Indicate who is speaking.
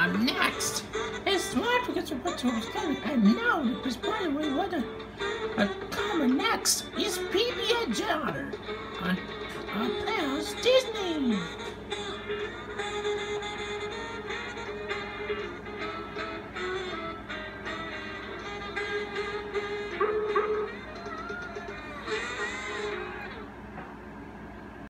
Speaker 1: I'm next. It's smart because we're what was coming. And now, because by the way, what coming next is PB&J Otter on Pals Disney.